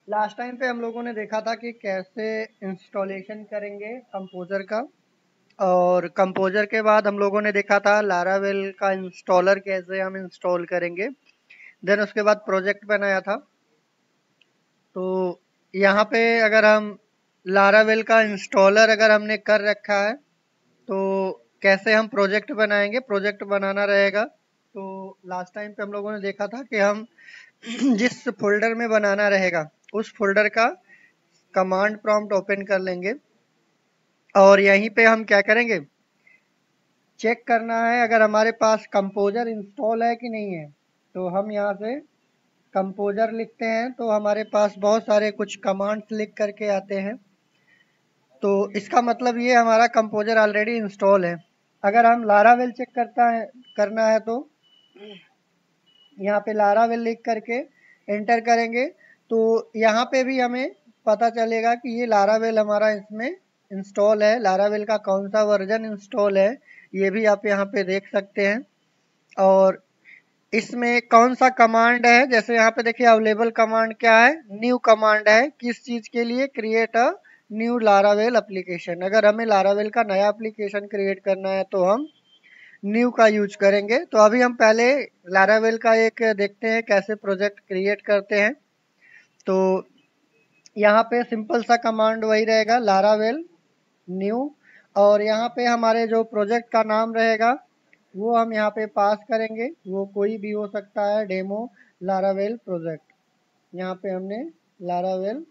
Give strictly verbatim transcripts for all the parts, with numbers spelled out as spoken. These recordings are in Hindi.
लास्ट टाइम पे हम लोगों ने देखा था कि कैसे इंस्टॉलेशन करेंगे कंपोजर का। और कंपोजर के बाद हम लोगों ने देखा था लारावेल का इंस्टॉलर कैसे हम इंस्टॉल करेंगे। देन उसके बाद प्रोजेक्ट बनाया था। तो यहाँ पे अगर हम लारावेल का इंस्टॉलर अगर हमने कर रखा है तो कैसे हम प्रोजेक्ट बनाएंगे, प्रोजेक्ट बनाना रहेगा। तो लास्ट टाइम पे हम लोगों ने देखा था कि हम जिस फोल्डर में बनाना रहेगा उस फोल्डर का कमांड प्रॉम्प्ट ओपन कर लेंगे और यहीं पे हम क्या करेंगे, चेक करना है अगर हमारे पास कंपोजर इंस्टॉल है कि नहीं है। तो हम यहाँ से कंपोजर लिखते हैं तो हमारे पास बहुत सारे कुछ कमांड्स लिख करके आते हैं। तो इसका मतलब ये हमारा कंपोजर ऑलरेडी इंस्टॉल है। अगर हम लारावेल चेक करता है करना है तो यहाँ पे लारावेल लिख करके एंटर करेंगे तो यहाँ पे भी हमें पता चलेगा कि ये लारावेल हमारा इसमें इंस्टॉल है। लारावेल का कौन सा वर्जन इंस्टॉल है ये भी आप यहाँ पे देख सकते हैं। और इसमें कौन सा कमांड है, जैसे यहाँ पे देखिए अवेलेबल कमांड क्या है, न्यू कमांड है। किस चीज के लिए, create a new Laravel application. अगर हमें लारावेल का नया एप्लीकेशन क्रिएट करना है तो हम न्यू का यूज करेंगे। तो अभी हम पहले लारावेल का एक देखते हैं कैसे प्रोजेक्ट क्रिएट करते हैं। तो यहाँ पे सिंपल सा कमांड वही रहेगा, लारावेल न्यू। और यहाँ पे हमारे जो प्रोजेक्ट का नाम रहेगा वो हम यहाँ पे पास करेंगे, वो कोई भी हो सकता है, डेमो लारावेल प्रोजेक्ट। यहाँ पे हमने लारावेल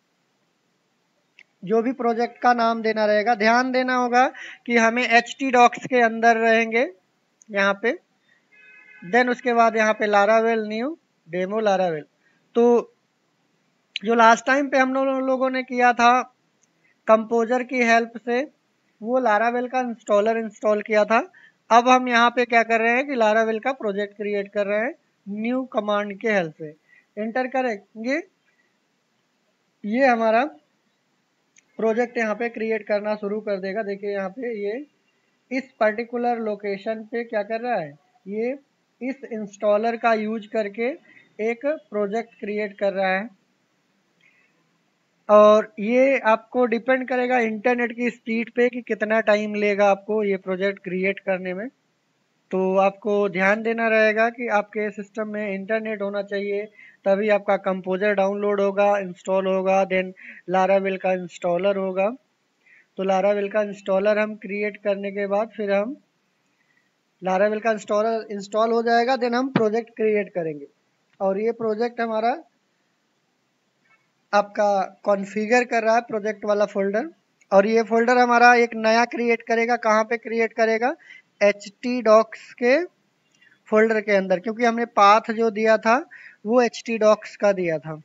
जो भी प्रोजेक्ट का नाम देना रहेगा, ध्यान देना होगा कि हमें एच टी डॉक्स के अंदर रहेंगे यहाँ पे। देन उसके बाद यहाँ पे लारावेल न्यू डेमो लारावेल। तो जो लास्ट टाइम पे हम लोगों ने किया था कंपोजर की हेल्प से, वो लारावेल का इंस्टॉलर इंस्टॉल किया था। अब हम यहाँ पे क्या कर रहे हैं कि लारावेल का प्रोजेक्ट क्रिएट कर रहे हैं न्यू कमांड के हेल्प से। एंटर करेंगे, ये हमारा प्रोजेक्ट यहाँ पे क्रिएट करना शुरू कर देगा। देखिए यहाँ पे ये इस पर्टिकुलर लोकेशन पे क्या कर रहा है, ये इस इंस्टॉलर का यूज करके एक प्रोजेक्ट क्रिएट कर रहा है। और ये आपको डिपेंड करेगा इंटरनेट की स्पीड पे कि कितना टाइम लेगा आपको ये प्रोजेक्ट क्रिएट करने में। तो आपको ध्यान देना रहेगा कि आपके सिस्टम में इंटरनेट होना चाहिए, तभी आपका कंपोजर डाउनलोड होगा, इंस्टॉल होगा, देन लारावेल का इंस्टॉलर होगा। तो लारावेल का इंस्टॉलर हम क्रिएट करने के बाद फिर हम लारावेल का इंस्टॉलर इंस्टॉल हो जाएगा, देन हम प्रोजेक्ट क्रिएट करेंगे। और ये प्रोजेक्ट हमारा आपका कॉन्फ़िगर कर रहा है प्रोजेक्ट वाला फोल्डर। और ये फोल्डर हमारा एक नया क्रिएट करेगा, कहाँ पे क्रिएट करेगा, एच टी डॉक्स के फोल्डर के अंदर, क्योंकि हमने पाथ जो दिया था वो एच टी डॉक्स का दिया था।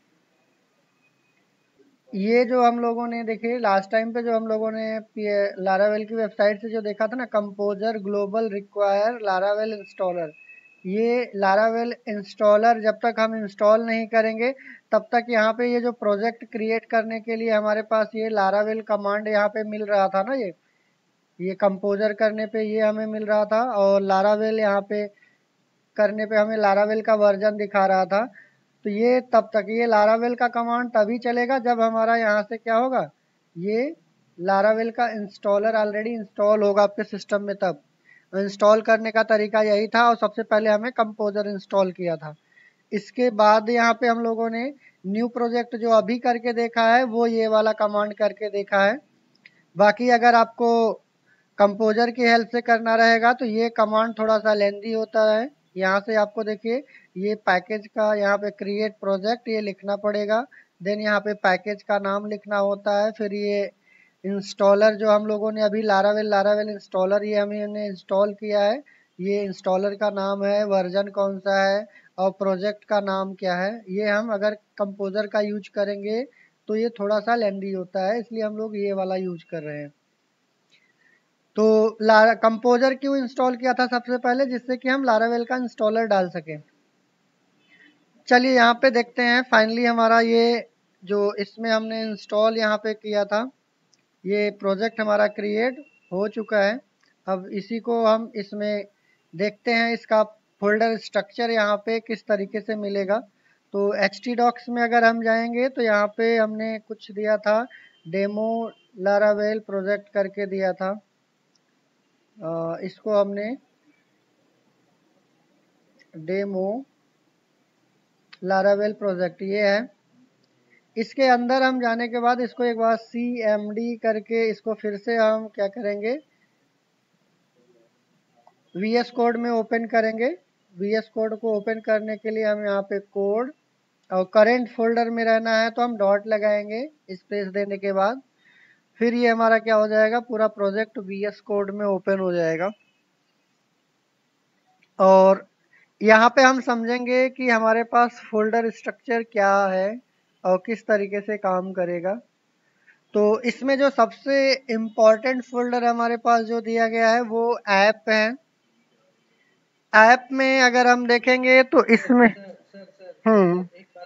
ये जो हम लोगों ने देखे लास्ट टाइम पे, जो हम लोगों ने लारावेल की वेबसाइट से जो देखा था ना, composer global require Laravel installer, ये लारावेल इंस्टॉलर जब तक हम इंस्टॉल नहीं करेंगे तब तक यहाँ पे ये जो प्रोजेक्ट क्रिएट करने के लिए हमारे पास ये लारावेल कमांड यहाँ पे मिल रहा था ना, ये ये कंपोजर करने पे ये हमें मिल रहा था और लारावेल यहाँ पे करने पे हमें लारावेल का वर्जन दिखा रहा था। तो ये तब तक ये लारावेल का कमांड तभी चलेगा जब हमारा यहाँ से क्या होगा, ये लारावेल का इंस्टॉलर ऑलरेडी इंस्टॉल होगा आपके सिस्टम में। तब इंस्टॉल करने का तरीका यही था और सबसे पहले हमें कंपोजर इंस्टॉल किया था। इसके बाद यहाँ पे हम लोगों ने न्यू प्रोजेक्ट जो अभी करके देखा है वो ये वाला कमांड करके देखा है। बाकी अगर आपको कंपोजर की हेल्प से करना रहेगा तो ये कमांड थोड़ा सा लेंदी होता है। यहाँ से आपको देखिए ये पैकेज का यहाँ पे क्रिएट प्रोजेक्ट ये लिखना पड़ेगा, देन यहाँ पे पैकेज का नाम लिखना होता है, फिर ये इंस्टॉलर जो हम लोगों ने अभी लारावेल लारावेल इंस्टॉलर ये हमने इंस्टॉल किया है, ये इंस्टॉलर का नाम है, वर्जन कौन सा है और प्रोजेक्ट का नाम क्या है। ये हम अगर कंपोजर का यूज करेंगे तो ये थोड़ा सा लेंदी होता है, इसलिए हम लोग ये वाला यूज कर रहे हैं। तो लारा कंपोजर क्यों इंस्टॉल किया था सबसे पहले, जिससे कि हम लारावेल का इंस्टॉलर डाल सकें। चलिए यहाँ पे देखते हैं फाइनली हमारा ये जो इसमें हमने इंस्टॉल यहाँ पे किया था ये प्रोजेक्ट हमारा क्रिएट हो चुका है। अब इसी को हम इसमें देखते हैं इसका फोल्डर स्ट्रक्चर यहाँ पे किस तरीके से मिलेगा। तो एच टी डॉक्स में अगर हम जाएंगे तो यहाँ पे हमने कुछ दिया था, डेमो लारावेल प्रोजेक्ट करके दिया था। आ, इसको हमने डेमो लारावेल प्रोजेक्ट ये है। इसके अंदर हम जाने के बाद इसको एक बार सी एम डी करके इसको फिर से हम क्या करेंगे, वी एस कोड में ओपन करेंगे। वी एस कोड को ओपन करने के लिए हम यहाँ पे कोड और करेंट फोल्डर में रहना है तो हम डॉट लगाएंगे स्पेस देने के बाद। फिर ये हमारा क्या हो जाएगा, पूरा प्रोजेक्ट वी एस कोड में ओपन हो जाएगा। और यहाँ पे हम समझेंगे कि हमारे पास फोल्डर स्ट्रक्चर क्या है और किस तरीके से काम करेगा। तो इसमें जो सबसे इम्पोर्टेंट फोल्डर हमारे पास जो दिया गया है वो ऐप है। ऐप में अगर हम देखेंगे तो इसमें हम्म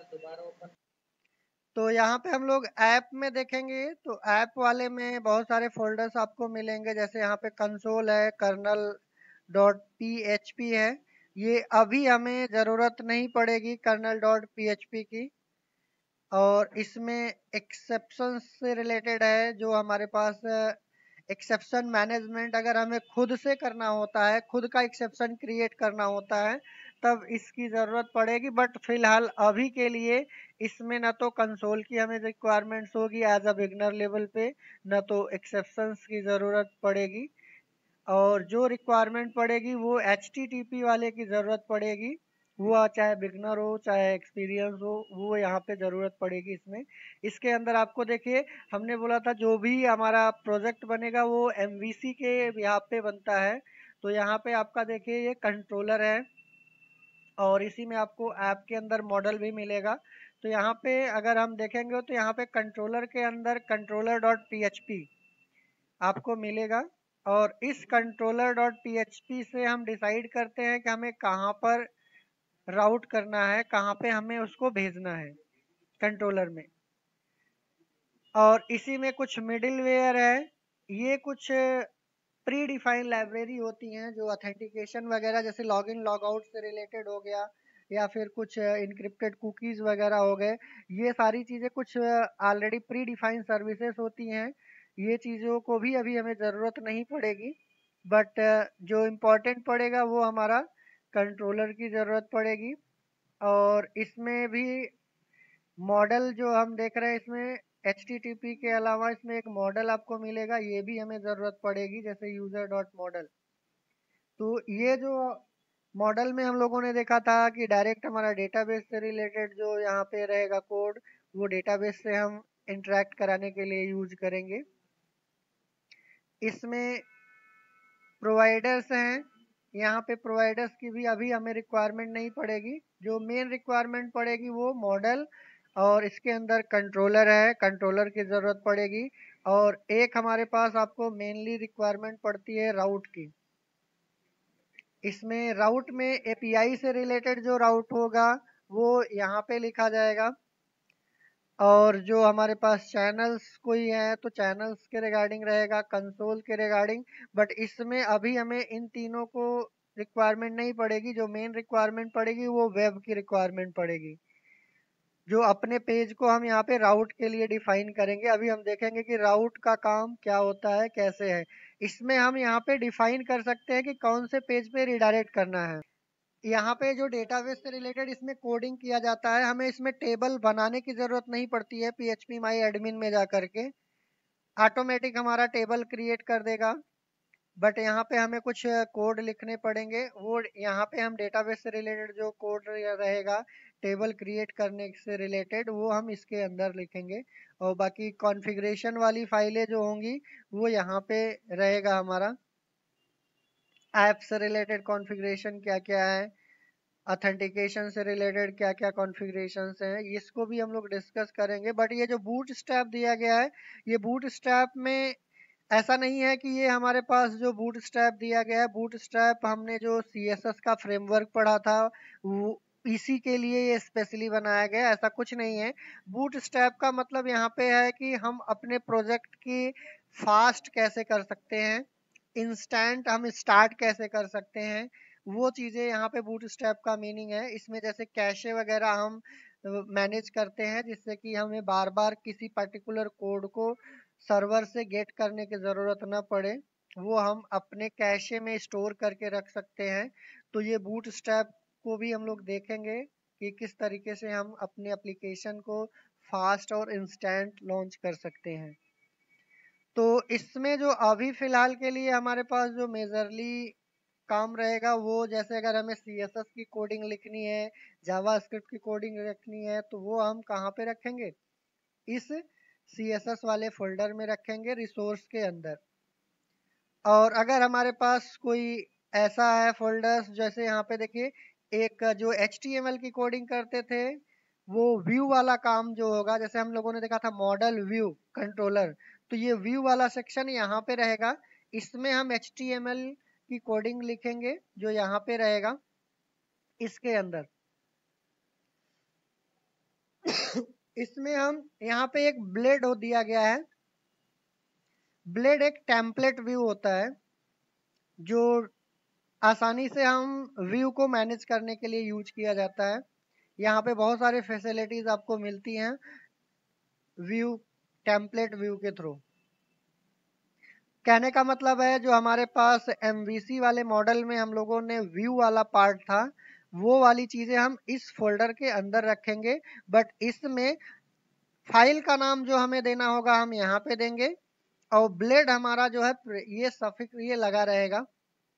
तो यहाँ पे हम लोग ऐप में देखेंगे तो ऐप वाले में बहुत सारे फोल्डर्स आपको मिलेंगे। जैसे यहाँ पे कंसोल है, kernel dot P H P है। ये अभी हमें ज़रूरत नहीं पड़ेगी kernel dot P H P की। और इसमें एक्सेप्शन से रिलेटेड है, जो हमारे पास एक्सेप्शन मैनेजमेंट अगर हमें खुद से करना होता है, खुद का एक्सेप्शन क्रिएट करना होता है, तब इसकी ज़रूरत पड़ेगी। बट फिलहाल अभी के लिए इसमें न तो कंसोल की हमें रिक्वायरमेंट्स होगी एज अ बिगनर लेवल पे, न तो एक्सेप्शंस की ज़रूरत पड़ेगी। और जो रिक्वायरमेंट पड़ेगी वो एच टी टी पी वाले की ज़रूरत पड़ेगी। वो चाहे बिगनर हो चाहे एक्सपीरियंस हो, वो यहाँ पे ज़रूरत पड़ेगी इसमें। इसके अंदर आपको देखिए, हमने बोला था जो भी हमारा प्रोजेक्ट बनेगा वो एम वी सी के यहाँ पे बनता है। तो यहाँ पे आपका देखिए ये कंट्रोलर है और इसी में आपको ऐप के अंदर मॉडल भी मिलेगा। तो यहाँ पे अगर हम देखेंगे तो यहाँ पे कंट्रोलर के अंदर controller dot P H P आपको मिलेगा। और इस controller dot P H P से हम डिसाइड करते हैं कि हमें कहाँ पर राउट करना है, कहाँ पे हमें उसको भेजना है कंट्रोलर में। और इसी में कुछ मिडिल वेयर है, ये कुछ प्री डिफाइंड लाइब्रेरी होती हैं जो ऑथेंटिकेशन वगैरह जैसे लॉगिन लॉग आउट से रिलेटेड हो गया, या फिर कुछ इनक्रिप्टेड कुकीज़ वगैरह हो गए। ये सारी चीज़ें कुछ ऑलरेडी प्री डिफाइंड सर्विसेज होती हैं। ये चीज़ों को भी अभी हमें ज़रूरत नहीं पड़ेगी। बट जो इम्पोर्टेंट पड़ेगा वो हमारा कंट्रोलर की ज़रूरत पड़ेगी। और इसमें भी मॉडल जो हम देख रहे हैं, इसमें एच टी टी पी के अलावा इसमें एक मॉडल आपको मिलेगा, ये भी हमें ज़रूरत पड़ेगी, जैसे यूज़र डॉट मॉडल। तो ये जो मॉडल में हम लोगों ने देखा था कि डायरेक्ट हमारा डेटाबेस से रिलेटेड जो यहाँ पे रहेगा कोड, वो डेटाबेस से हम इंटरेक्ट कराने के लिए यूज करेंगे। इसमें प्रोवाइडर्स हैं, यहाँ पे प्रोवाइडर्स की भी अभी हमें रिक्वायरमेंट नहीं पड़ेगी। जो मेन रिक्वायरमेंट पड़ेगी वो मॉडल और इसके अंदर कंट्रोलर है, कंट्रोलर की ज़रूरत पड़ेगी। और एक हमारे पास आपको मेनली रिक्वायरमेंट पड़ती है राउट की। इसमें राउट में ए पी आई से रिलेटेड जो राउट होगा वो यहाँ पे लिखा जाएगा। और जो हमारे पास चैनल्स कोई है तो चैनल्स के रिगार्डिंग रहेगा, कंसोल के रिगार्डिंग। बट इसमें अभी हमें इन तीनों को रिक्वायरमेंट नहीं पड़ेगी। जो मेन रिक्वायरमेंट पड़ेगी वो वेब की रिक्वायरमेंट पड़ेगी, जो अपने पेज को हम यहाँ पे राउट के लिए डिफाइन करेंगे। अभी हम देखेंगे कि राउट का काम क्या होता है, कैसे है। इसमें हम यहाँ पे डिफाइन कर सकते हैं कि कौन से पेज पे रिडायरेक्ट करना है। यहाँ पे जो डेटाबेस से रिलेटेड इसमें कोडिंग किया जाता है, हमें इसमें टेबल बनाने की ज़रूरत नहीं पड़ती है। P H P my admin में जा करके ऑटोमेटिक हमारा टेबल क्रिएट कर देगा। बट यहाँ पे हमें कुछ कोड लिखने पड़ेंगे। वो यहाँ पे हम डेटाबेस से रिलेटेड जो कोड रहेगा टेबल क्रिएट करने से रिलेटेड, वो हम इसके अंदर लिखेंगे। और बाकी कॉन्फ़िगरेशन वाली फाइलें जो होंगी वो यहाँ पे रहेगा हमारा। ऐप से रिलेटेड कॉन्फ़िगरेशन क्या क्या है, ऑथेंटिकेशन से रिलेटेड क्या क्या कॉन्फ़िगरेशंस हैं, इसको भी हम लोग डिस्कस करेंगे। बट ये जो बूट स्ट्रैप दिया गया है, ये बूट स्ट्रैप में ऐसा नहीं है कि ये हमारे पास जो बूट स्ट्रैप दिया गया है, बूट स्ट्रैप हमने जो सी एस एस का फ्रेमवर्क पढ़ा था वो इसी के लिए ये स्पेशली बनाया गया, ऐसा कुछ नहीं है। बूट स्ट्रैप का मतलब यहाँ पे है कि हम अपने प्रोजेक्ट की फास्ट कैसे कर सकते हैं, इंस्टेंट हम स्टार्ट कैसे कर सकते हैं, वो चीज़ें यहाँ पे बूट स्ट्रैप का मीनिंग है। इसमें जैसे कैशे वगैरह हम मैनेज करते हैं, जिससे कि हमें बार बार किसी पर्टिकुलर कोड को सर्वर से गेट करने की ज़रूरत ना पड़े, वो हम अपने कैशे में स्टोर करके रख सकते हैं। तो ये बूटस्ट्रैप को भी हम लोग देखेंगे कि किस तरीके से हम अपने एप्लीकेशन को फास्ट और इंस्टेंट लॉन्च कर सकते हैं। तो इसमें जो अभी फ़िलहाल के लिए हमारे पास जो मेजरली काम रहेगा, वो जैसे अगर हमें सी एस एस की कोडिंग लिखनी है, जावास्क्रिप्ट की कोडिंग रखनी है, तो वो हम कहाँ पे रखेंगे, इस सी एस एस वाले फोल्डर में रखेंगे, रिसोर्स के अंदर। और अगर हमारे पास कोई ऐसा है फोल्डर्स, जैसे यहाँ पे देखिए एक जो एच टी एम एल की कोडिंग करते थे, वो व्यू वाला काम जो होगा, जैसे हम लोगों ने देखा था मॉडल व्यू कंट्रोलर, तो ये व्यू वाला सेक्शन यहाँ पे रहेगा। इसमें हम एच टी एम एल की कोडिंग लिखेंगे जो यहाँ पे रहेगा इसके अंदर। इसमें हम यहाँ पे एक ब्लेड हो दिया गया है। ब्लेड एक टेम्पलेट व्यू होता है जो आसानी से हम व्यू को मैनेज करने के लिए यूज किया जाता है। यहाँ पे बहुत सारे फैसिलिटीज आपको मिलती हैं व्यू टेम्पलेट व्यू के थ्रू। कहने का मतलब है जो हमारे पास एम वी सी वाले मॉडल में हम लोगों ने व्यू वाला पार्ट था, वो वाली चीजें हम इस फोल्डर के अंदर रखेंगे। बट इसमें फाइल का नाम जो हमें देना होगा हम यहाँ पे देंगे, और ब्लेड हमारा जो है ये सफिक्स ये लगा रहेगा,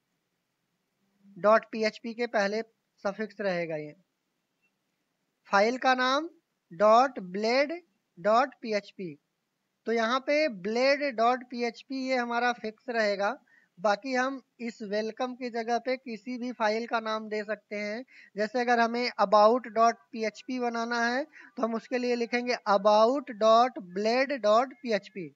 डॉट पी एच पी के पहले सफिक्स रहेगा। ये फाइल का नाम dot blade dot P H P, तो यहाँ पे blade dot P H P ये हमारा फिक्स रहेगा। बाकी हम इस वेलकम की जगह पे किसी भी फाइल का नाम दे सकते हैं। जैसे अगर हमें about dot P H P बनाना है, तो हम उसके लिए लिखेंगे about dot blade dot P H P.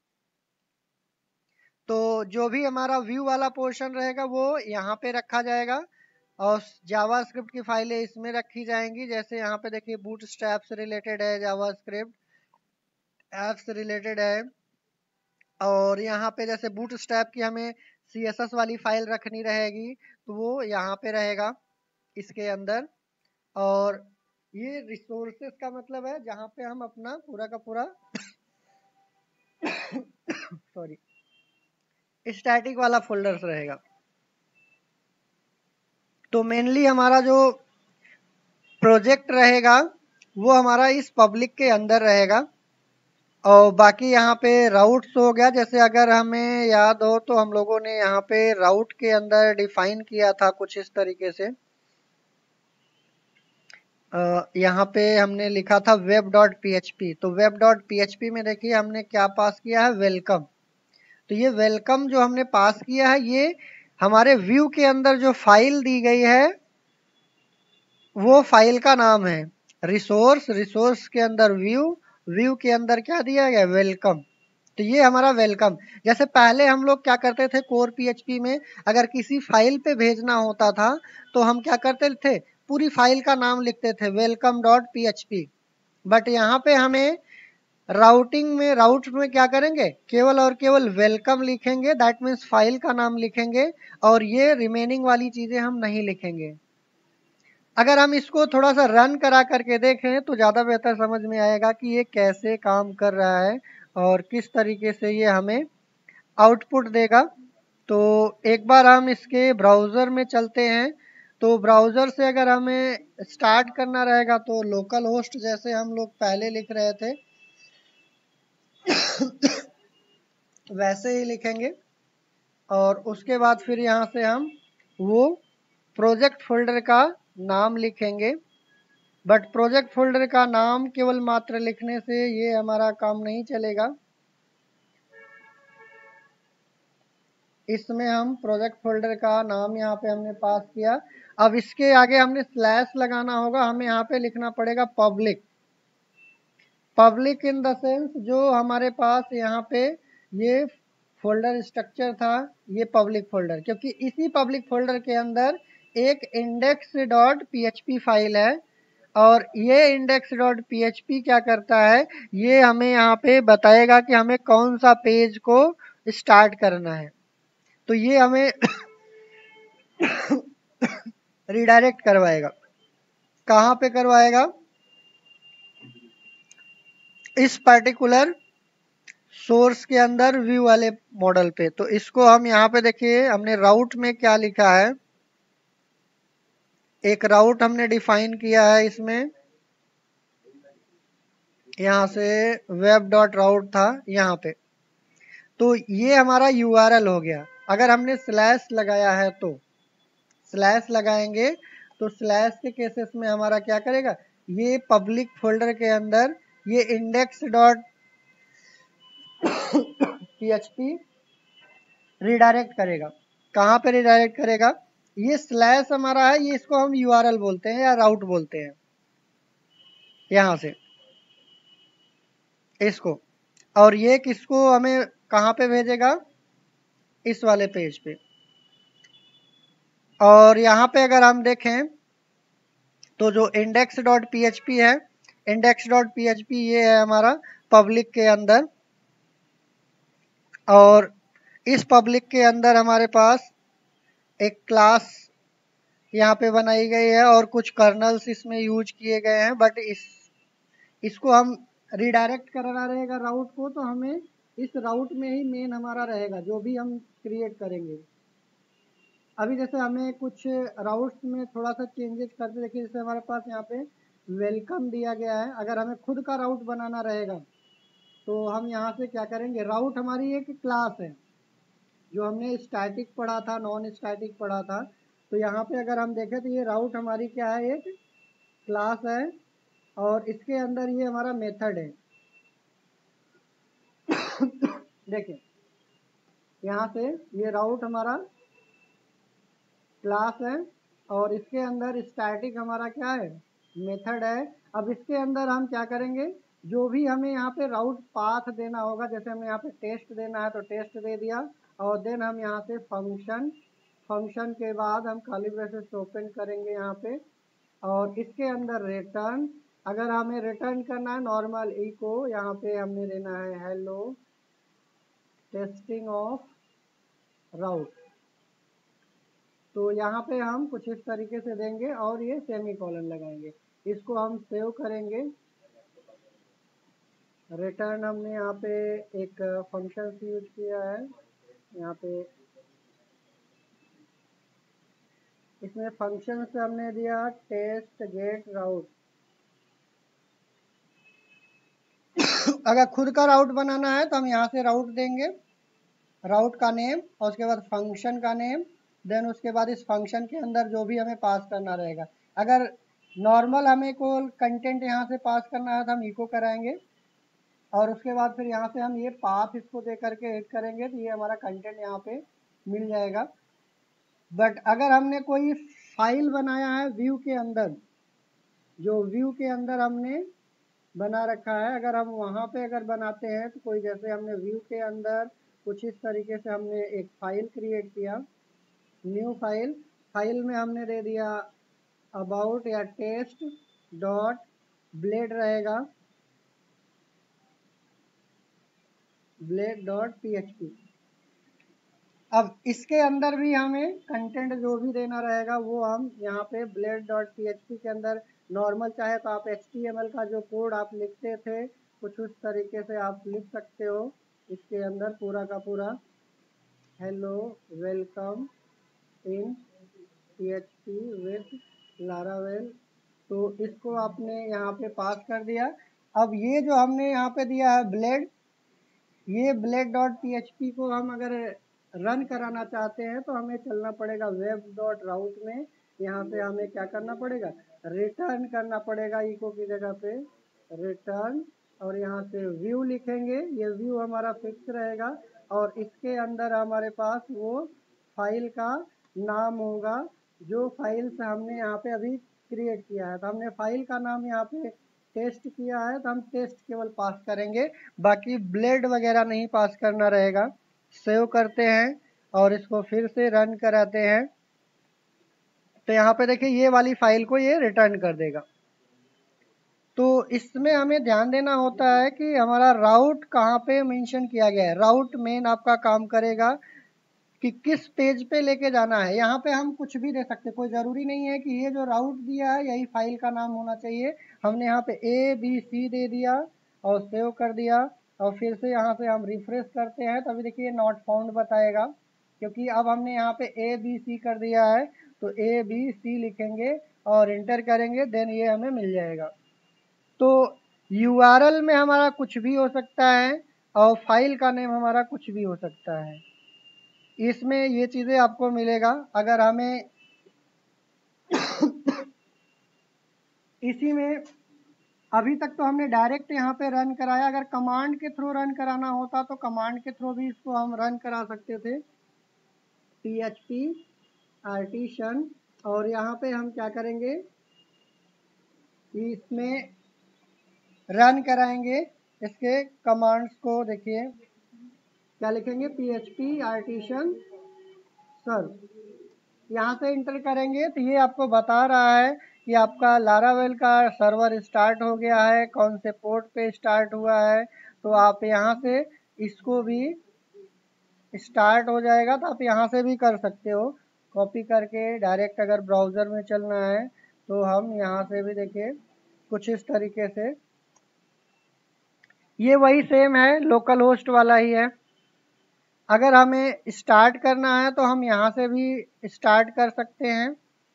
तो जो भी हमारा व्यू वाला पोर्शन रहेगा वो यहाँ पे रखा जाएगा, और जावास्क्रिप्ट की फाइलें इसमें रखी जाएंगी। जैसे यहाँ पे देखिए बूटस्ट्रैप से रिलेटेड है, जावास्क्रिप्ट ऐप से रिलेटेड है, और यहाँ पे जैसे बूटस्ट्रैप की हमें सी एस एस वाली फाइल रखनी रहेगी, तो वो यहाँ पे रहेगा इसके अंदर। और ये रिसोर्सेस का मतलब है जहाँ पे हम अपना पूरा का पूरा सॉरी स्टैटिक वाला फोल्डर्स रहेगा। तो मेनली हमारा जो प्रोजेक्ट रहेगा वो हमारा इस पब्लिक के अंदर रहेगा। और बाकी यहाँ पे राउट्स हो गया, जैसे अगर हमें याद हो तो हम लोगों ने यहाँ पे राउट के अंदर डिफाइन किया था कुछ इस तरीके से। यहाँ पे हमने लिखा था web dot P H P, तो web dot P H P में देखिए हमने क्या पास किया है, वेलकम। तो ये वेलकम जो हमने पास किया है, ये हमारे व्यू के अंदर जो फाइल दी गई है वो फाइल का नाम है रिसोर्स, रिसोर्स के अंदर व्यू, व्यू के अंदर क्या दिया गया, वेलकम। तो ये हमारा वेलकम। जैसे पहले हम लोग क्या करते थे कोर पी एच पी में, अगर किसी फाइल पे भेजना होता था तो हम क्या करते थे, पूरी फाइल का नाम लिखते थे welcome dot P H P. But यहाँ पे हमें राउटिंग में राउट में क्या करेंगे, केवल और केवल वेलकम लिखेंगे, दैट मीन्स फाइल का नाम लिखेंगे, और ये रिमेनिंग वाली चीजें हम नहीं लिखेंगे। अगर हम इसको थोड़ा सा रन करा करके देखें तो ज़्यादा बेहतर समझ में आएगा कि ये कैसे काम कर रहा है और किस तरीके से ये हमें आउटपुट देगा। तो एक बार हम इसके ब्राउज़र में चलते हैं। तो ब्राउज़र से अगर हमें स्टार्ट करना रहेगा तो लोकल होस्ट जैसे हम लोग पहले लिख रहे थे वैसे ही लिखेंगे, और उसके बाद फिर यहाँ से हम वो प्रोजेक्ट फोल्डर का नाम लिखेंगे। बट प्रोजेक्ट फोल्डर का नाम केवल मात्र लिखने से ये हमारा काम नहीं चलेगा। इसमें हम प्रोजेक्ट फोल्डर का नाम यहाँ पे हमने पास किया। अब इसके आगे हमने स्लैश लगाना होगा, हमें यहाँ पे लिखना पड़ेगा public. Public in the sense जो हमारे पास यहाँ पे ये फोल्डर स्ट्रक्चर था, ये पब्लिक फोल्डर, क्योंकि इसी पब्लिक फोल्डर के अंदर एक index dot P H P file है, और ये index dot P H P क्या करता है, ये हमें यहाँ पे बताएगा कि हमें कौन सा पेज को स्टार्ट करना है। तो ये हमें रिडायरेक्ट करवाएगा, कहाँ पे करवाएगा, इस पर्टिकुलर सोर्स के अंदर व्यू वाले मॉडल पे। तो इसको हम यहाँ पे देखिए हमने राउट में क्या लिखा है, एक राउट हमने डिफाइन किया है इसमें, यहाँ से वेब डॉट राउट था यहाँ पे। तो ये हमारा यूआरएल हो गया। अगर हमने स्लैश लगाया है तो स्लैश लगाएंगे तो स्लैश के केसेस में हमारा क्या करेगा, ये पब्लिक फोल्डर के अंदर ये इंडेक्स डॉट पीएचपी रिडायरेक्ट करेगा। कहाँ पे रिडायरेक्ट करेगा, ये स्लैश हमारा है, ये इसको हम यूआरएल बोलते हैं या राउट बोलते हैं, यहाँ से इसको। और ये किसको हमें कहाँ पे भेजेगा, इस वाले पेज पे। और यहाँ पे अगर हम देखें तो जो इंडेक्स डॉट पीएचपी है, इंडेक्स डॉट पीएचपी ये है हमारा पब्लिक के अंदर, और इस पब्लिक के अंदर हमारे पास एक क्लास यहाँ पे बनाई गई है और कुछ कर्नल्स इसमें यूज किए गए हैं। बट इस इसको हम रिडायरेक्ट करना रहेगा राउट को, तो हमें इस राउट में ही मेन हमारा रहेगा जो भी हम क्रिएट करेंगे। अभी जैसे हमें कुछ राउट्स में थोड़ा सा चेंजेस करते देखिए, जैसे हमारे पास यहाँ पे वेलकम दिया गया है। अगर हमें खुद का राउट बनाना रहेगा तो हम यहाँ से क्या करेंगे, राउट हमारी एक क्लास है, जो हमने स्टैटिक पढ़ा था, नॉन स्टैटिक पढ़ा था। तो यहाँ पे अगर हम देखें तो ये राउट हमारी क्या है, एक क्लास है और इसके अंदर ये हमारा मेथड है। देखिए यहाँ से ये राउट हमारा क्लास है और इसके अंदर स्टैटिक हमारा क्या है, मेथड है। अब इसके अंदर हम क्या करेंगे, जो भी हमें यहाँ पे राउट पाथ देना होगा, जैसे हमें यहाँ पे टेस्ट देना है तो टेस्ट दे दिया, और देन हम यहाँ से फंक्शन, फंक्शन के बाद हम खाली ब्रेसेस ओपन करेंगे यहाँ पे, और इसके अंदर रिटर्न, अगर हमें रिटर्न करना है नॉर्मल इको, यहाँ पे हमने देना है हेलो टेस्टिंग ऑफ राउट। तो यहाँ पे हम कुछ इस तरीके से देंगे और ये सेमी कॉलन लगाएंगे। इसको हम सेव करेंगे। रिटर्न हमने यहाँ पे एक फंक्शन यूज किया है, यहाँ पे इसमें फंक्शन से हमने दिया टेस्ट गेट राउट। अगर खुद का राउट बनाना है तो हम यहाँ से राउट देंगे, राउट का नेम और उसके बाद फंक्शन का नेम, देन उसके बाद इस फंक्शन के अंदर जो भी हमें पास करना रहेगा। अगर नॉर्मल हमें को कंटेंट यहाँ से पास करना है तो हम इको कराएंगे, और उसके बाद फिर यहाँ से हम ये पाथ इसको दे करके ऐड करेंगे तो ये हमारा कंटेंट यहाँ पे मिल जाएगा। बट अगर हमने कोई फाइल बनाया है व्यू के अंदर, जो व्यू के अंदर हमने बना रखा है, अगर हम वहाँ पे अगर बनाते हैं तो कोई, जैसे हमने व्यू के अंदर कुछ इस तरीके से हमने एक फाइल क्रिएट किया, न्यू फाइल, फाइल में हमने दे दिया अबाउट या टेस्ट डॉट ब्लेड रहेगा, ब्लेड डॉट पीएचपी। अब इसके अंदर भी हमें कंटेंट जो भी देना रहेगा वो हम यहाँ पे ब्लेड डॉट पीएचपी के अंदर नॉर्मल, चाहे तो आप एचटीएमएल का जो कोड आप लिखते थे कुछ उस तरीके से आप लिख सकते हो। इसके अंदर पूरा का पूरा hello welcome in PHP with Laravel, तो इसको आपने यहाँ पे पास कर दिया। अब ये जो हमने यहाँ पे दिया है ब्लेड, ये ब्लेड डॉट पीएचपी को हम अगर रन कराना चाहते हैं तो हमें चलना पड़ेगा वेब डॉट राउट में। यहाँ से हमें क्या करना पड़ेगा, रिटर्न करना पड़ेगा, इको की जगह पे रिटर्न, और यहाँ से व्यू लिखेंगे, ये व्यू हमारा फिक्स रहेगा, और इसके अंदर हमारे पास वो फाइल का नाम होगा जो फाइल से हमने यहाँ पे अभी क्रिएट किया है। तो हमने फाइल का नाम यहाँ पे टेस्ट किया है तो हम टेस्ट केवल पास करेंगे, बाकी ब्लेड वगैरह नहीं पास करना रहेगा। सेव करते हैं और इसको फिर से रन कराते हैं तो यहाँ पे देखिए ये वाली फाइल को ये रिटर्न कर देगा। तो इसमें हमें ध्यान देना होता है कि हमारा राउट कहाँ पे मेंशन किया गया है। राउट मेन आपका काम करेगा कि किस पेज पे लेके जाना है। यहाँ पे हम कुछ भी दे सकते, कोई ज़रूरी नहीं है कि ये जो राउट दिया है यही फाइल का नाम होना चाहिए। हमने यहाँ पे ए बी सी दे दिया और सेव कर दिया और फिर से यहाँ से हम रिफ्रेश करते हैं, तभी देखिए नॉट फाउंड बताएगा, क्योंकि अब हमने यहाँ पे ए बी सी कर दिया है। तो ए बी सी लिखेंगे और इंटर करेंगे, देन ये हमें मिल जाएगा। तो यूआरएल में हमारा कुछ भी हो सकता है और फाइल का नेम हमारा कुछ भी हो सकता है। इसमें ये चीज़ें आपको मिलेगा। अगर हमें इसी में अभी तक तो हमने डायरेक्ट यहाँ पे रन कराया, अगर कमांड के थ्रू रन कराना होता तो कमांड के थ्रू भी इसको हम रन करा सकते थे, पी एच पी आर्टिशन। और यहाँ पे हम क्या करेंगे, इसमें रन कराएंगे इसके कमांड्स को। देखिए क्या लिखेंगे, P H P artisan serve, यहाँ से इंटर करेंगे तो ये आपको बता रहा है कि आपका लारावेल का सर्वर स्टार्ट हो गया है, कौन से पोर्ट पे स्टार्ट हुआ है। तो आप यहाँ से इसको भी स्टार्ट हो जाएगा तो आप यहाँ से भी कर सकते हो कॉपी करके डायरेक्ट। अगर ब्राउज़र में चलना है तो हम यहाँ से भी देखिए कुछ इस तरीके से, ये वही सेम है, लोकल होस्ट वाला ही है। अगर हमें स्टार्ट करना है तो हम यहाँ से भी स्टार्ट कर सकते हैं।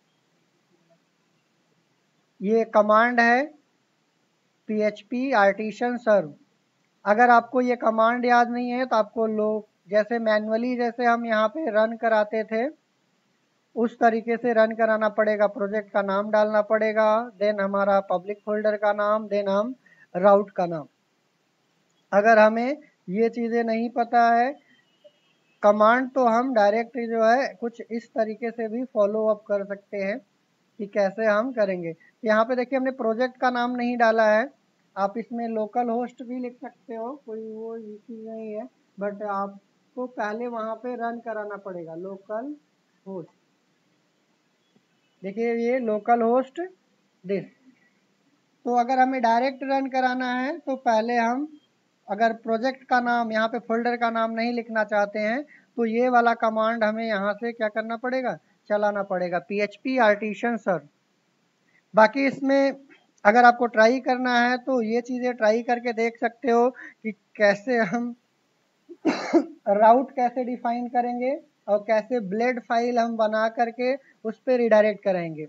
ये कमांड है P H P artisan serve. अगर आपको ये कमांड याद नहीं है तो आपको लोग जैसे मैन्युअली जैसे हम यहाँ पे रन कराते थे उस तरीके से रन कराना पड़ेगा। प्रोजेक्ट का नाम डालना पड़ेगा, देन हमारा पब्लिक फोल्डर का नाम, देन हम राउट का नाम। अगर हमें ये चीज़ें नहीं पता है कमांड, तो हम डायरेक्ट जो है कुछ इस तरीके से भी फॉलो अप कर सकते हैं कि कैसे हम करेंगे। यहाँ पे देखिए हमने प्रोजेक्ट का नाम नहीं डाला है, आप इसमें लोकल होस्ट भी लिख सकते हो, कोई वो चीज़ नहीं है, बट आपको पहले वहाँ पे रन कराना पड़ेगा लोकल होस्ट। देखिए ये लोकल होस्ट दिस। तो अगर हमें डायरेक्ट रन कराना है तो पहले हम अगर प्रोजेक्ट का नाम यहाँ पे फोल्डर का नाम नहीं लिखना चाहते हैं तो ये वाला कमांड हमें यहाँ से क्या करना पड़ेगा, चलाना पड़ेगा, P H P artisan serve. बाकी इसमें अगर आपको ट्राई करना है तो ये चीज़ें ट्राई करके देख सकते हो कि कैसे हम राउट कैसे डिफाइन करेंगे और कैसे ब्लेड फाइल हम बना करके उस पर रिडायरेक्ट करेंगे।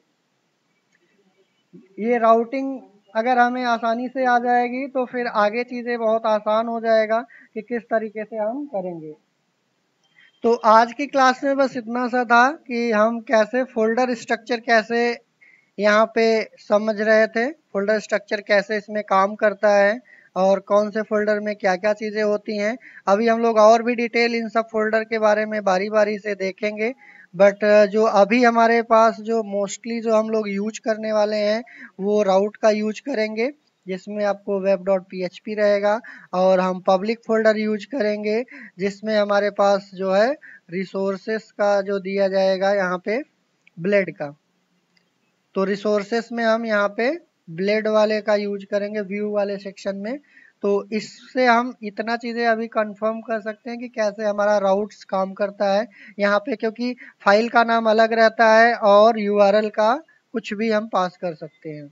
ये राउटिंग अगर हमें आसानी से आ जाएगी तो फिर आगे चीज़ें बहुत आसान हो जाएगा कि किस तरीके से हम करेंगे। तो आज की क्लास में बस इतना सा था कि हम कैसे फोल्डर स्ट्रक्चर कैसे यहाँ पे समझ रहे थे, फोल्डर स्ट्रक्चर कैसे इसमें काम करता है और कौन से फोल्डर में क्या क्या चीज़ें होती हैं। अभी हम लोग और भी डिटेल इन सब फोल्डर के बारे में बारी बारी से देखेंगे, बट जो अभी हमारे पास जो मोस्टली जो हम लोग यूज करने वाले हैं वो राउट का यूज करेंगे, जिसमें आपको web dot P H P रहेगा, और हम पब्लिक फोल्डर यूज करेंगे जिसमें हमारे पास जो है रिसोर्सेस का जो दिया जाएगा यहाँ पे ब्लेड का। तो रिसोर्सेस में हम यहाँ पे ब्लेड वाले का यूज करेंगे व्यू वाले सेक्शन में। तो इससे हम इतना चीज़ें अभी कंफर्म कर सकते हैं कि कैसे हमारा राउट्स काम करता है यहाँ पे, क्योंकि फाइल का नाम अलग रहता है और यूआरएल का कुछ भी हम पास कर सकते हैं।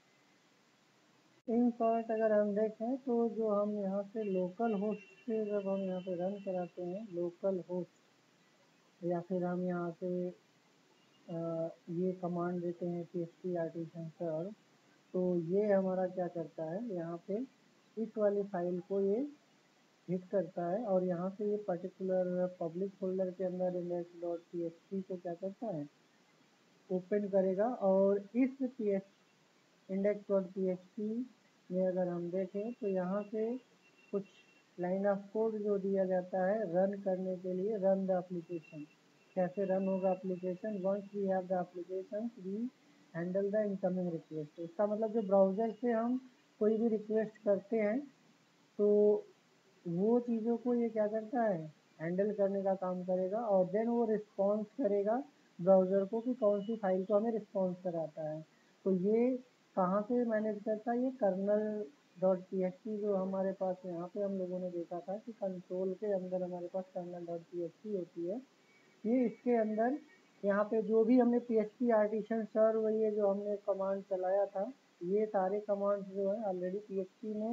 इन शॉर्ट अगर हम देखें तो जो हम यहाँ से लोकल होस्ट से जब हम यहाँ पे रन कराते हैं लोकल होस्ट, या फिर हम यहाँ से आ, ये कमांड देते हैं P H P artisan serve, तो ये हमारा क्या करता है, यहाँ पे इस वाली फाइल को ये हिट करता है और यहाँ से ये पर्टिकुलर पब्लिक फोल्डर के अंदर index dot P H P को क्या करता है, ओपन करेगा। और इस P H index dot P H P में अगर हम देखें तो यहाँ से कुछ लाइन ऑफ कोड जो दिया जाता है रन करने के लिए, रन द एप्लीकेशन, कैसे रन होगा application, once we have the application we handle the incoming request. इसका मतलब जो ब्राउज़र से हम कोई भी रिक्वेस्ट करते हैं तो वो चीज़ों को ये क्या करता है, हैंडल करने का काम करेगा, और देन वो रिस्पॉन्स करेगा ब्राउज़र को कि कौन सी फाइल को हमें रिस्पॉन्स कराता है। तो ये कहाँ से मैनेज करता है, ये kernel dot P H P जो हमारे पास यहाँ पे हम लोगों ने देखा था कि कंट्रोल के अंदर हमारे पास kernel dot P H P होती है, ये इसके अंदर यहाँ पे जो भी हमने P H P artisan serve ये जो हमने कमांड चलाया था, ये सारे कमांड्स जो है ऑलरेडी पी एच पी में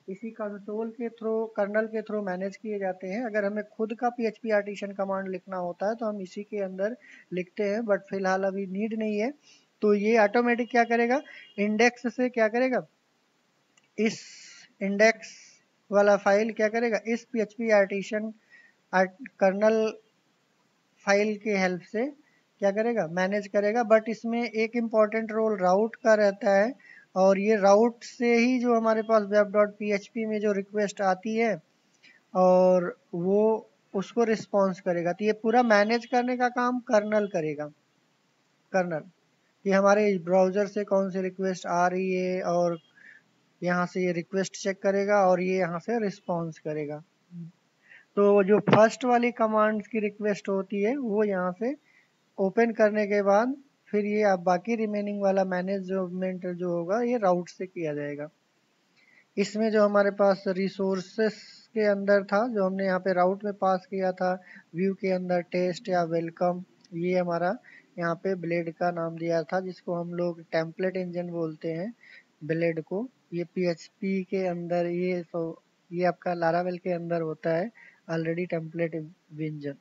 इसी कंसोल के थ्रू, कर्नल के थ्रू मैनेज किए जाते हैं। अगर हमें खुद का पीएचपी आर्टिशन कमांड लिखना होता है तो हम इसी के अंदर लिखते हैं, बट फिलहाल अभी नीड नहीं है। तो ये ऑटोमेटिक क्या करेगा, इंडेक्स से क्या करेगा, इस इंडेक्स वाला फाइल क्या करेगा, इस पीएचपी आर्टिशन कर्नल फाइल की हेल्प से क्या करेगा, मैनेज करेगा। बट इसमें एक इम्पॉर्टेंट रोल राउट का रहता है, और ये राउट से ही जो हमारे पास web dot P H P में जो रिक्वेस्ट आती है और वो उसको रिस्पॉन्स करेगा। तो ये पूरा मैनेज करने का काम कर्नल करेगा। कर्नल कि हमारे ब्राउज़र से कौन सी रिक्वेस्ट आ रही है, और यहाँ से ये रिक्वेस्ट चेक करेगा और ये यहाँ से रिस्पॉन्स करेगा। तो जो फर्स्ट वाली कमांड्स की रिक्वेस्ट होती है वो यहाँ से ओपन करने के बाद फिर ये आप बाकी रिमेनिंग वाला मैनेजमेंट जो होगा ये राउट से किया जाएगा। इसमें जो हमारे पास रिसोर्सेस के अंदर था, जो हमने यहाँ पे राउट में पास किया था, व्यू के अंदर टेस्ट या वेलकम, ये हमारा यहाँ पे ब्लेड का नाम दिया था, जिसको हम लोग टेम्पलेट इंजन बोलते हैं ब्लेड को। ये पीएचपी के अंदर ये तो ये आपका लारावेल के अंदर होता है ऑलरेडी टेम्पलेट इंजन।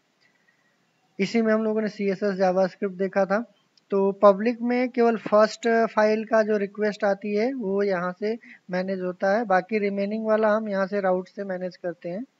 इसी में हम लोगों ने सी एस एस जावास्क्रिप्ट देखा था। तो पब्लिक में केवल फर्स्ट फाइल का जो रिक्वेस्ट आती है वो यहाँ से मैनेज होता है, बाकी रिमेनिंग वाला हम यहाँ से राउट से मैनेज करते हैं।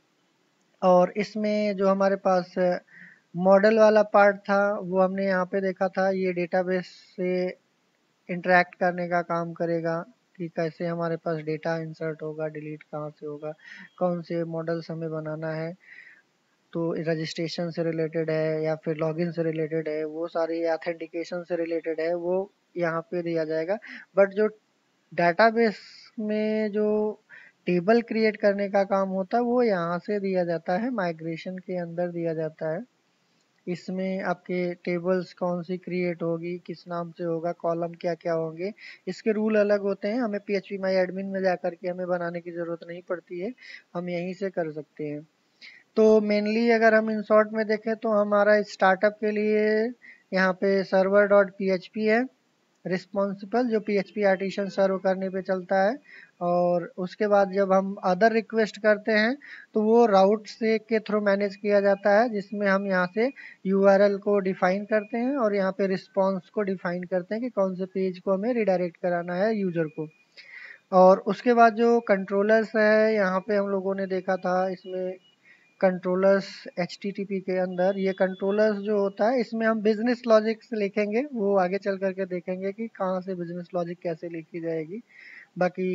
और इसमें जो हमारे पास मॉडल वाला पार्ट था वो हमने यहाँ पे देखा था, ये डेटाबेस से इंटरेक्ट करने का काम करेगा कि कैसे हमारे पास डेटा इंसर्ट होगा, डिलीट कहाँ से होगा, कौन से मॉडल्स हमें बनाना है। तो रजिस्ट्रेशन से रिलेटेड है या फिर लॉगिन से रिलेटेड है, वो सारी ऑथेंटिकेशन से रिलेटेड है, वो यहाँ पे दिया जाएगा। बट जो डाटाबेस में जो टेबल क्रिएट करने का काम होता है वो यहाँ से दिया जाता है, माइग्रेशन के अंदर दिया जाता है। इसमें आपके टेबल्स कौन सी क्रिएट होगी, किस नाम से होगा, कॉलम क्या क्या होंगे, इसके रूल अलग होते हैं। हमें पीएचपी माई एडमिन में जा करके हमें बनाने की ज़रूरत नहीं पड़ती है, हम यहीं से कर सकते हैं। तो मेनली अगर हम इन शॉर्ट में देखें तो हमारा स्टार्टअप के लिए यहाँ पे server dot P H P है रिस्पॉन्सिबल, जो पीएचपी आर्टिशन सर्व करने पे चलता है। और उसके बाद जब हम अदर रिक्वेस्ट करते हैं तो वो राउट से के थ्रू मैनेज किया जाता है, जिसमें हम यहाँ से यूआरएल को डिफाइन करते हैं और यहाँ पे रिस्पॉन्स को डिफाइन करते हैं कि कौन से पेज को हमें रिडायरेक्ट कराना है यूजर को। और उसके बाद जो कंट्रोलर्स है यहाँ पे हम लोगों ने देखा था, इसमें controllers H T T P के अंदर ये कंट्रोलर्स जो होता है इसमें हम बिजनेस लॉजिक लिखेंगे, वो आगे चल करके देखेंगे कि कहाँ से बिजनेस लॉजिक कैसे लिखी जाएगी। बाकी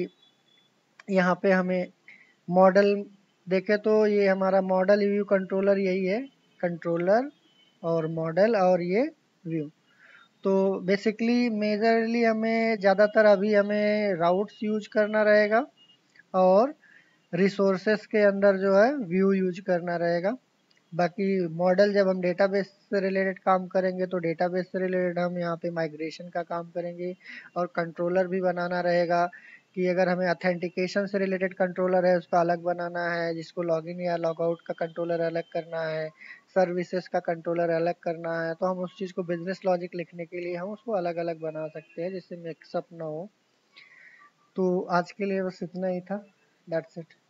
यहाँ पे हमें मॉडल देखें तो ये हमारा मॉडल व्यू कंट्रोलर यही है, कंट्रोलर और मॉडल और ये व्यू। तो बेसिकली मेजरली हमें ज़्यादातर अभी हमें राउट्स यूज करना रहेगा और रिसोर्सेस के अंदर जो है व्यू यूज करना रहेगा। बाकी मॉडल जब हम डेटाबेस से रिलेटेड काम करेंगे तो डेटाबेस से रिलेटेड हम यहाँ पे माइग्रेशन का काम करेंगे। और कंट्रोलर भी बनाना रहेगा कि अगर हमें अथेंटिकेशन से रिलेटेड कंट्रोलर है उसका अलग बनाना है, जिसको लॉगिन या लॉगआउट का कंट्रोलर अलग करना है, सर्विसेज का कंट्रोलर अलग करना है, तो हम उस चीज़ को बिजनेस लॉजिक लिखने के लिए हम उसको अलग अलग बना सकते हैं जिससे मिक्सअप ना हो। तो आज के लिए बस इतना ही था। That's it.